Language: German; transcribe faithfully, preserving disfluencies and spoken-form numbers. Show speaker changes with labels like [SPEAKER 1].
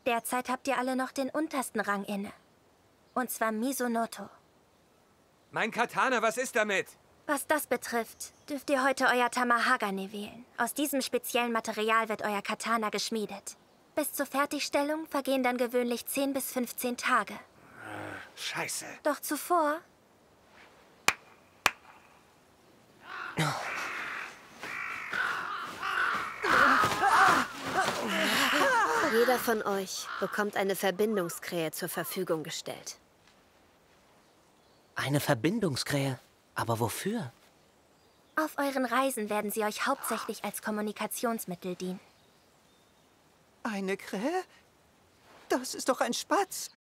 [SPEAKER 1] Derzeit habt ihr alle noch den untersten Rang inne. Und zwar Mizunoto.
[SPEAKER 2] Mein Katana, was ist damit?
[SPEAKER 1] Was das betrifft, dürft ihr heute euer Tamahagane wählen. Aus diesem speziellen Material wird euer Katana geschmiedet. Bis zur Fertigstellung vergehen dann gewöhnlich zehn bis fünfzehn Tage.
[SPEAKER 2] Äh, scheiße.
[SPEAKER 1] Doch zuvor...
[SPEAKER 3] Jeder von euch bekommt eine Verbindungskrähe zur Verfügung gestellt.
[SPEAKER 4] Eine Verbindungskrähe? Aber wofür?
[SPEAKER 1] Auf euren Reisen werden sie euch hauptsächlich als Kommunikationsmittel dienen.
[SPEAKER 5] Eine Krähe? Das ist doch ein Spatz.